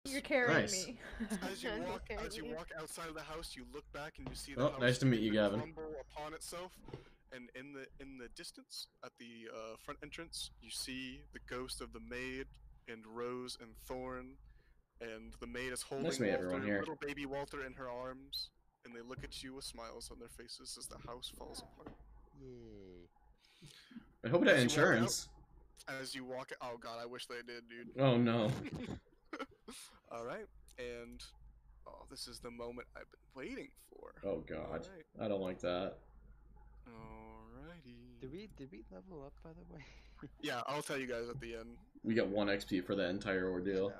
You're carrying Nice. me. As you Okay. walk outside of the house, you look back and you see the Oh, house nice to meet you, begin Gavin. crumble upon itself. And in the distance, at the front entrance, you see the ghost of the maid and Rose and Thorn, and the maid is holding Nice to meet everyone here. little baby Walter, in her arms, and they look at you with smiles on their faces as the house falls apart. Yay. I hope it had insurance. As you walk, oh god, I wish they did, dude. Oh no. All right, and oh, this is the moment I've been waiting for. Oh god. Alright. I don't like that. Alrighty. Did we level up, by the way? Yeah, I'll tell you guys at the end. We get 1 XP for that entire ordeal.